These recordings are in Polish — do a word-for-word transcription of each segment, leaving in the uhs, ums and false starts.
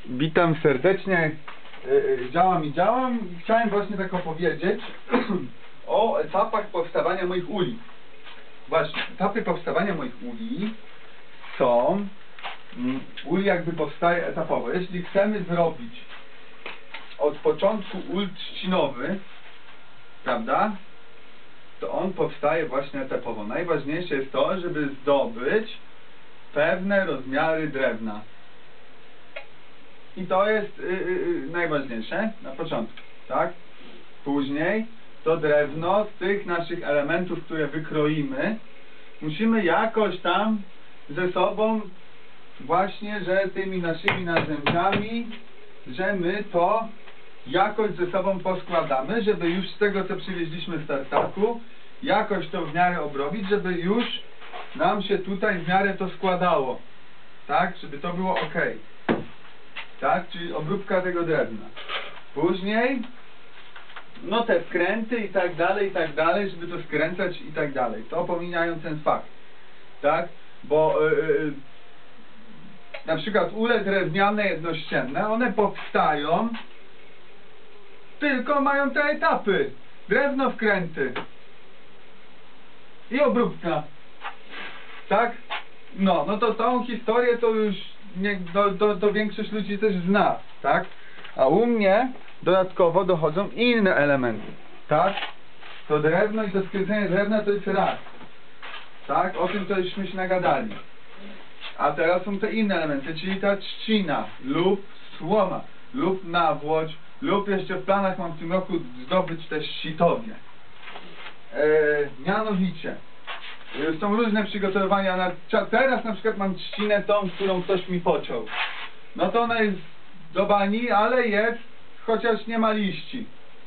Witam serdecznie. Działam i działam. Chciałem właśnie tak opowiedzieć o etapach powstawania moich uli. Właśnie, etapy powstawania moich uli są... Ul jakby powstaje etapowo. Jeśli chcemy zrobić od początku ul trzcinowy, prawda, to on powstaje właśnie etapowo. Najważniejsze jest to, żeby zdobyć pewne rozmiary drewna. I to jest yy, yy, najważniejsze na początku, tak? Później to drewno z tych naszych elementów, które wykroimy, musimy jakoś tam ze sobą właśnie, że tymi naszymi narzędziami, że my to jakoś ze sobą poskładamy, żeby już z tego, co przywieźliśmy z tartaku, jakoś to w miarę obrobić, żeby już nam się tutaj w miarę to składało, tak? Żeby to było ok, tak? Czyli obróbka tego drewna. Później no te wkręty i tak dalej, i tak dalej, żeby to skręcać i tak dalej. To pomijając ten fakt, tak? Bo yy, na przykład ule drewniane jednościenne, one powstają, tylko mają te etapy. Drewno, wkręty i obróbka. Tak? No, no to tą historię to już nie, to, to, to większość ludzi też zna, tak? A u mnie dodatkowo dochodzą inne elementy, tak? To drewno i to skręcenie drewna to jest raz, tak? O tym to jużśmy się nagadali. A teraz są te inne elementy, czyli ta trzcina lub słoma, lub nawłoć, lub jeszcze w planach mam w tym roku zdobyć też sitownię. Eee, mianowicie, są różne przygotowania. Na, teraz na przykład mam trzcinę tą, którą ktoś mi pociął. No to ona jest do bani, ale jest, chociaż nie ma liści.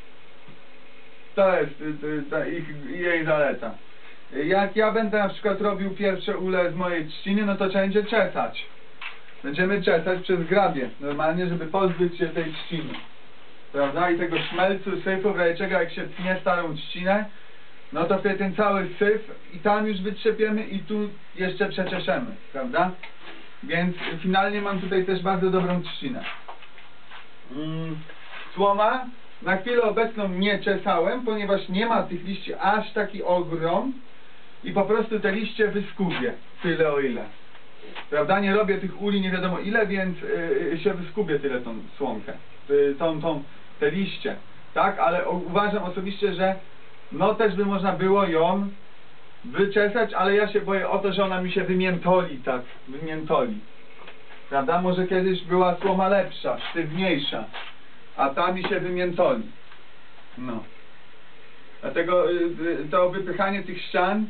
To jest ta ich, jej zaleta. Jak ja będę na przykład robił pierwsze ule z mojej trzciny, no to trzeba będzie czesać. Będziemy czesać przez grabie, normalnie, żeby pozbyć się tej trzciny. Prawda? I tego szmelcu, syfu, w razie czego jak się tnie starą trzcinę, no to wtedy ten cały syf i tam już wytrzepiemy i tu jeszcze przeczeszemy, prawda? Więc finalnie mam tutaj też bardzo dobrą trzcinę. Mm, słoma na chwilę obecną nie czesałem, ponieważ nie ma tych liści aż taki ogrom i po prostu te liście wyskubię tyle o ile. Prawda? Nie robię tych uli nie wiadomo ile, więc yy, się wyskubię tyle tą słomkę, yy, tą, tą, te liście, tak? Ale uważam osobiście, że no też by można było ją wyczesać, ale ja się boję o to, że ona mi się wymiętoli, tak, wymiętoli. Prawda? Może kiedyś była słoma lepsza, sztywniejsza, a ta mi się wymiętoli. No. Dlatego y, to wypychanie tych ścian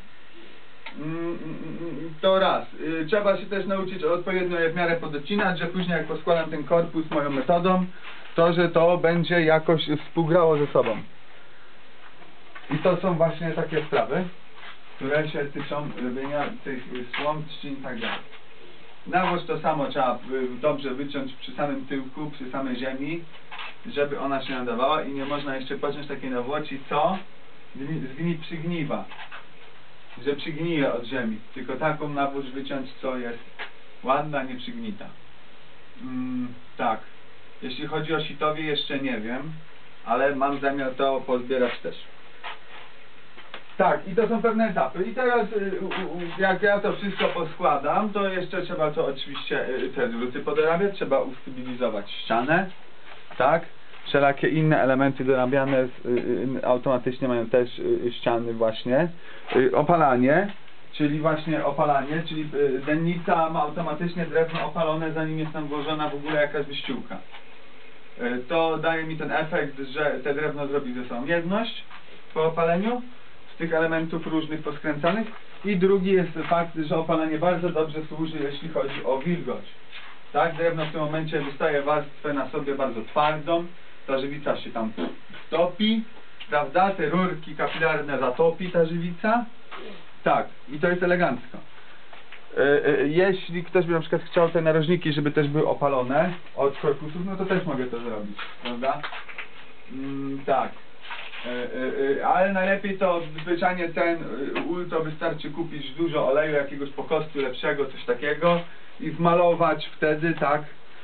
y, to raz. Y, trzeba się też nauczyć odpowiednio je w miarę podocinać, że później jak poskładam ten korpus moją metodą, to że to będzie jakoś współgrało ze sobą. I to są właśnie takie sprawy, które się tyczą robienia tych słom, trzcin i tak dalej. Nawłoć to samo trzeba dobrze wyciąć przy samym tyłku, przy samej ziemi, żeby ona się nadawała i nie można jeszcze pociąć takiej nawłoci, co zgni, przygniwa, że przygnije od ziemi. Tylko taką nawłoć wyciąć, co jest ładna, nie przygnita. Mm, tak. Jeśli chodzi o sitowie, jeszcze nie wiem, ale mam zamiar to pozbierać też. Tak, i to są pewne etapy. I teraz jak ja to wszystko poskładam, to jeszcze trzeba to oczywiście te druty podorabiać, trzeba ustabilizować ścianę, tak? Wszelakie inne elementy dorabiane automatycznie mają też ściany właśnie. Opalanie, czyli właśnie opalanie, czyli dennica ma automatycznie drewno opalone, zanim jest tam włożona w ogóle jakaś wyściółka. To daje mi ten efekt, że te drewno zrobi ze sobą jedność po opaleniu z tych elementów różnych poskręcanych. I drugi jest fakt, że opalanie bardzo dobrze służy, jeśli chodzi o wilgoć. Tak, drewno w tym momencie dostaje warstwę na sobie bardzo twardą, ta żywica się tam stopi, prawda, te rurki kapilarne zatopi ta żywica. Tak, i to jest elegancko. Jeśli ktoś by na przykład chciał te narożniki, żeby też były opalone od korpusów, no to też mogę to zrobić, prawda? Mm, tak. Ale najlepiej to zwyczajnie ten ul to wystarczy kupić dużo oleju, jakiegoś po prostu lepszego, coś takiego i wmalować wtedy, tak,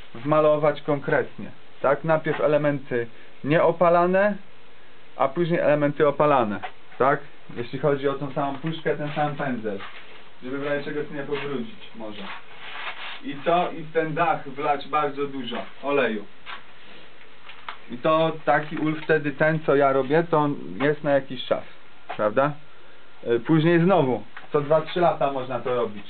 wmalować konkretnie, tak? Najpierw elementy nieopalane, a później elementy opalane, tak? Jeśli chodzi o tą samą puszkę, ten sam pędzel, żeby w razie czegoś nie pobrudzić może. I to, i w ten dach wlać bardzo dużo oleju. I to taki ul wtedy, ten co ja robię, to on jest na jakiś czas, prawda? Później znowu, co dwa trzy lata można to robić.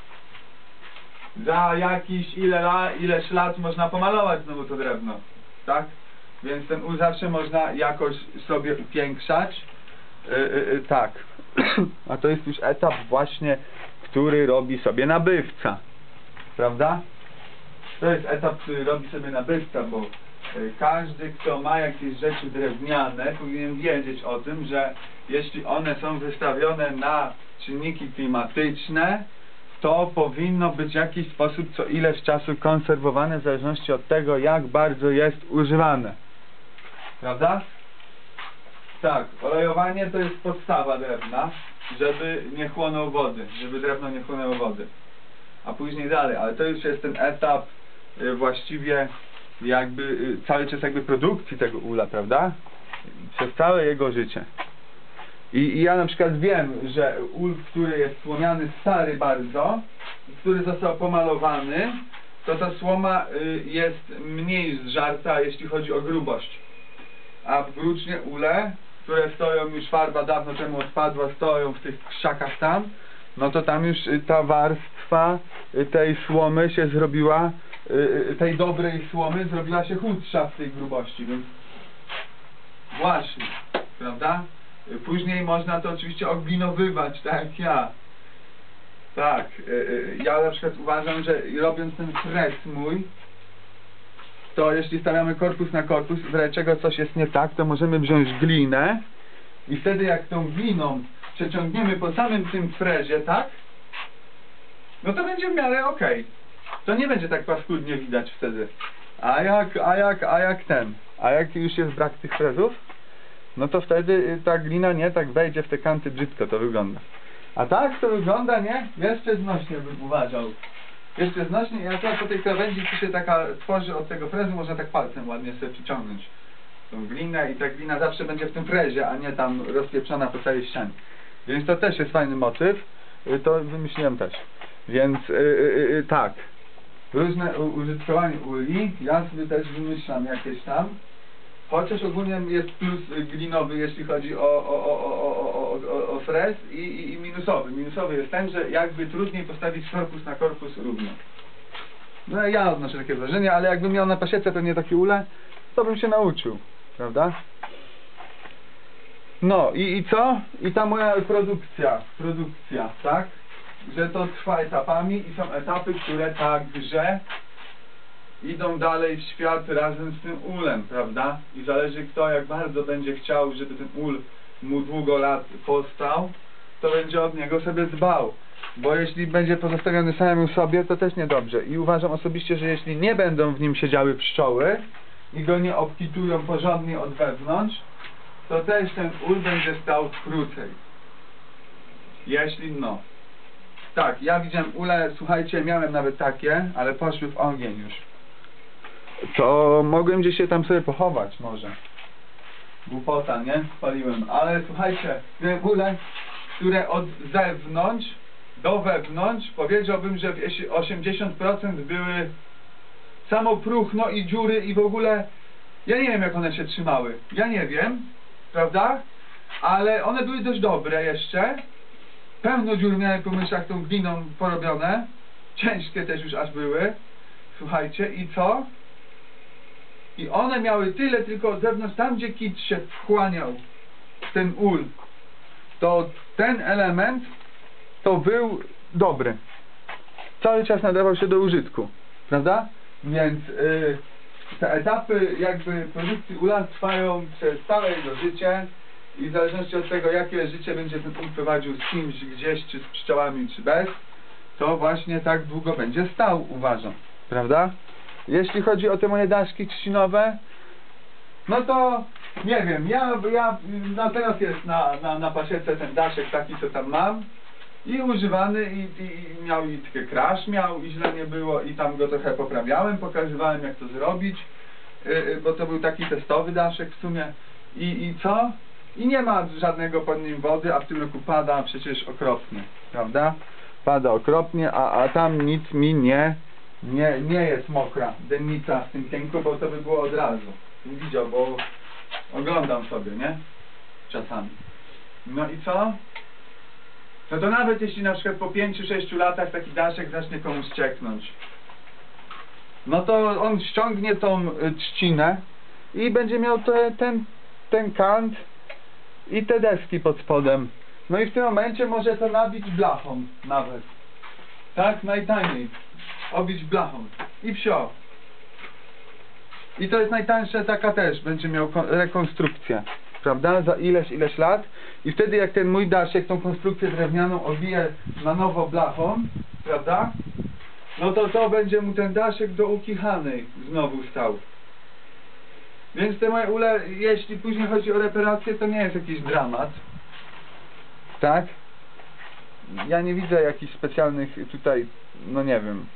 Za jakiś ile la, ileś lat można pomalować znowu to drewno, tak? Więc ten ul zawsze można jakoś sobie upiększać. Yy, yy, tak. A to jest już etap właśnie, który robi sobie nabywca, prawda? To jest etap, który robi sobie nabywca, bo yy, każdy, kto ma jakieś rzeczy drewniane, powinien wiedzieć o tym, że jeśli one są wystawione na czynniki klimatyczne, to powinno być w jakiś sposób co ileś czasu konserwowane w zależności od tego, jak bardzo jest używane. Prawda? Tak, olejowanie to jest podstawa drewna, żeby nie chłonął wody, żeby drewno nie chłonęło wody. A później dalej, ale to już jest ten etap y, właściwie jakby y, cały czas jakby produkcji tego ula, prawda? Przez całe jego życie. I, I ja na przykład wiem, że ul, który jest słomiany stary bardzo, który został pomalowany, to ta słoma y, jest mniej zżarta, jeśli chodzi o grubość. A w grucznie ule, które stoją już, farba dawno temu odpadła, stoją w tych krzakach tam, no to tam już y, ta warstwa y, tej słomy się zrobiła, y, tej dobrej słomy zrobiła się chudsza w tej grubości, więc właśnie, prawda? Później można to oczywiście oglinowywać, tak jak ja. Tak, yy, ja na przykład uważam, że robiąc ten fres mój, to jeśli stawiamy korpus na korpus, w razie czego coś jest nie tak, to możemy wziąć glinę i wtedy jak tą gliną przeciągniemy po samym tym frezie, tak? No to będzie w miarę ok. To nie będzie tak paskudnie widać wtedy. A jak, a jak, a jak ten? A jak już jest brak tych frezów? No to wtedy ta glina nie tak wejdzie w te kanty, brzydko to wygląda. A tak to wygląda, nie? Jeszcze znośnie bym uważał. Jeszcze znośnie i akurat po tej krawędzi, co się taka tworzy od tego frezu, można tak palcem ładnie sobie przyciągnąć tą glinę i ta glina zawsze będzie w tym frezie, a nie tam rozpieprzona po całej ścianie. Więc to też jest fajny motyw. To wymyśliłem też. Więc yy, yy, yy, tak. Różne użytkowanie uli. Ja sobie też wymyślam jakieś tam. Chociaż ogólnie jest plus glinowy, jeśli chodzi o, o, o, o, o, o, o frez i, i, i minusowy. Minusowy jest ten, że jakby trudniej postawić korpus na korpus równo. No ja odnoszę takie wrażenie, ale jakbym miał na pasiece pewnie takie ule, to bym się nauczył, prawda? No i, i co? I ta moja produkcja, produkcja, tak? Że to trwa etapami i są etapy, które także idą dalej w świat razem z tym ulem, prawda? I zależy kto jak bardzo będzie chciał, żeby ten ul mu długo lat powstał, to będzie od niego sobie dbał. Bo jeśli będzie pozostawiony samemu sobie, to też niedobrze. I uważam osobiście, że jeśli nie będą w nim siedziały pszczoły i go nie obkitują porządnie od wewnątrz, to też ten ul będzie stał krócej. Jeśli no. Tak, ja widziałem ule, słuchajcie, miałem nawet takie, ale poszły w ogień już. To mogłem gdzieś się tam sobie pochować może. Głupota, nie? Spaliłem. Ale słuchajcie, te ule, które od zewnątrz do wewnątrz, powiedziałbym, że osiemdziesiąt procent były samo próchno i dziury i w ogóle ja nie wiem jak one się trzymały. Ja nie wiem, prawda? Ale one były dość dobre jeszcze. Pełno dziur miałem po myszach tą gliną porobione. Ciężkie też już aż były. Słuchajcie, i co? I one miały tyle tylko od zewnątrz, tam gdzie kit się wchłaniał ten ul, to ten element to był dobry. Cały czas nadawał się do użytku, prawda? Więc yy, te etapy jakby produkcji ula trwają przez całe jego życie i w zależności od tego jakie życie będzie ten ul prowadził z kimś gdzieś, czy z pszczołami, czy bez, to właśnie tak długo będzie stał, uważam, prawda? Jeśli chodzi o te moje daszki trzcinowe, no to nie wiem, ja, ja no teraz jest na, na, na pasiece ten daszek taki co tam mam I używany i, i, i miał i takie crash miał i źle nie było i tam go trochę poprawiałem, pokazywałem jak to zrobić, yy, bo to był taki testowy daszek w sumie i, i co? I nie ma żadnego pod nim wody, a w tym roku pada przecież okropnie, prawda? Pada okropnie, a, a tam nic mi nie, nie, nie jest mokra dennica w tym pięku, bo to by było od razu. Nie widział, bo oglądam sobie, nie? Czasami. No i co? No to nawet jeśli na przykład po pięciu sześciu latach taki daszek zacznie komuś cieknąć, no to on ściągnie tą y, trzcinę i będzie miał te, ten, ten kant i te deski pod spodem. No i w tym momencie może to nabić blachą nawet. Tak? Najtaniej. Obić blachą. I wsio. I to jest najtańsza taka też. Będzie miał rekonstrukcję. Prawda? Za ileś, ileś lat. I wtedy jak ten mój daszek tą konstrukcję drewnianą obije na nowo blachą, prawda? No to to będzie mu ten daszek do ukichanej znowu stał. Więc te moje ule, jeśli później chodzi o reparację, to nie jest jakiś dramat. Tak? Ja nie widzę jakichś specjalnych tutaj, no nie wiem,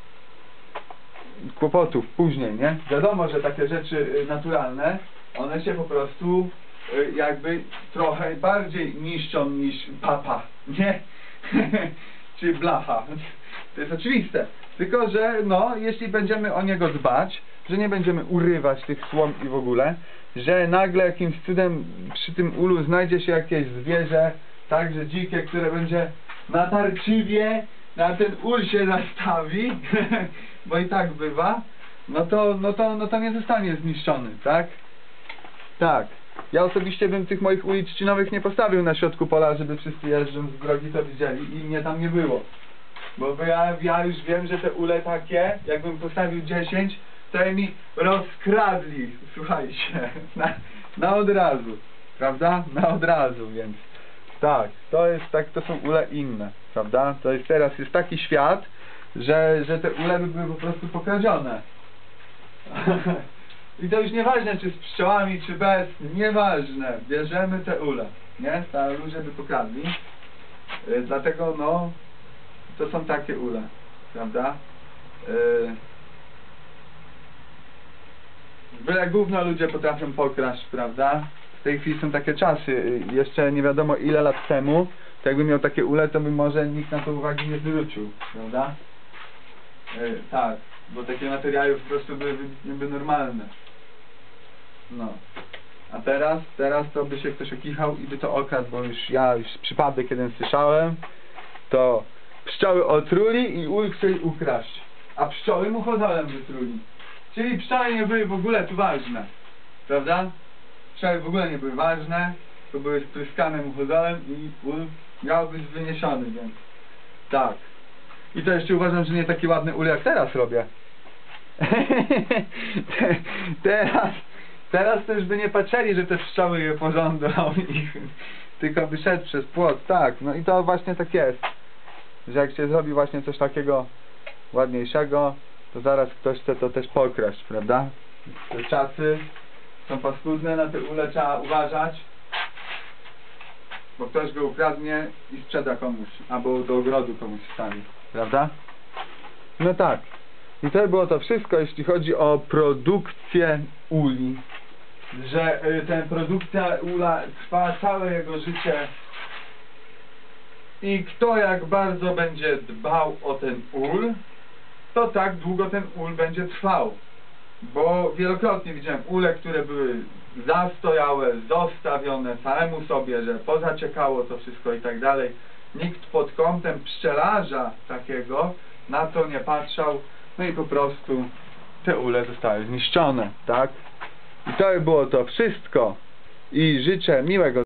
kłopotów później, nie? Wiadomo, że takie rzeczy naturalne, one się po prostu jakby trochę bardziej niszczą niż papa, nie? Czy blacha. To jest oczywiste. Tylko, że no, jeśli będziemy o niego dbać, że nie będziemy urywać tych słom i w ogóle, że nagle jakimś cudem przy tym ulu znajdzie się jakieś zwierzę, także dzikie, które będzie natarczywie na ten ul się nastawi, bo i tak bywa, no to, no to, no to nie zostanie zniszczony, tak? Tak. Ja osobiście bym tych moich ulic trzcinowych nie postawił na środku pola, żeby wszyscy jeżdżąc z drogi to widzieli i mnie tam nie było. Bo ja, ja już wiem, że te ule takie, jakbym postawił dziesięć, to mi rozkradli, słuchajcie, na, na od razu, prawda? Na od razu, więc tak, to jest tak, to są ule inne, prawda? To jest teraz jest taki świat, że, że te ule by były po prostu pokradzione. I to już nieważne, czy z pszczołami, czy bez, nieważne, bierzemy te ule, nie? Ta ludzie by pokradli, yy, dlatego no, to są takie ule, prawda? Yy, Byle gówno ludzie potrafią pokraść, prawda? W tej chwili są takie czasy, jeszcze nie wiadomo ile lat temu, to jakbym miał takie ule, to by może nikt na to uwagi nie zwrócił, prawda? Yy, tak, bo takie materiały po prostu były, były normalne. No. A teraz, teraz to by się ktoś okichał i by to okradł, bo już ja już przypadek kiedy słyszałem, to pszczoły otruli i ul chcieli ukraść, a pszczoły muchodolem wytruli. Czyli pszczoły nie były w ogóle tu ważne, prawda? Pszczoły w ogóle nie były ważne, to były spryskane muchodolem i ul miał być wyniesiony, więc tak. I to jeszcze uważam, że nie taki ładny ul jak teraz robię. teraz, teraz to już by nie patrzyli, że te pszczoły je porządzą i tylko by szedł przez płot, tak. No i to właśnie tak jest, że jak się zrobi właśnie coś takiego ładniejszego, to zaraz ktoś chce to też pokraść, prawda? Te czasy są paskudne, na te ule trzeba uważać, bo ktoś go ukradnie i sprzeda komuś, albo do ogrodu komuś wstawi, prawda? No tak. I to było to wszystko, jeśli chodzi o produkcję uli. Że y, ta produkcja ula trwa całe jego życie i kto jak bardzo będzie dbał o ten ul, to tak długo ten ul będzie trwał. Bo wielokrotnie widziałem ule, które były zastojałe, zostawione samemu sobie, że pozaciekało to wszystko i tak dalej. Nikt pod kątem pszczelarza takiego na to nie patrzał, no i po prostu te ule zostały zniszczone, tak? I to było to wszystko i życzę miłego